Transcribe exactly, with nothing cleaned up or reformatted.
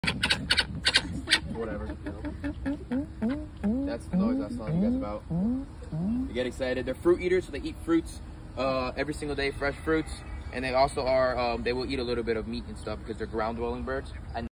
Whatever. That's the noise I was telling you guys about. They get excited. They're fruit eaters, so they eat fruits uh, every single day, fresh fruits. And they also are, um, they will eat a little bit of meat and stuff because they're ground dwelling birds. And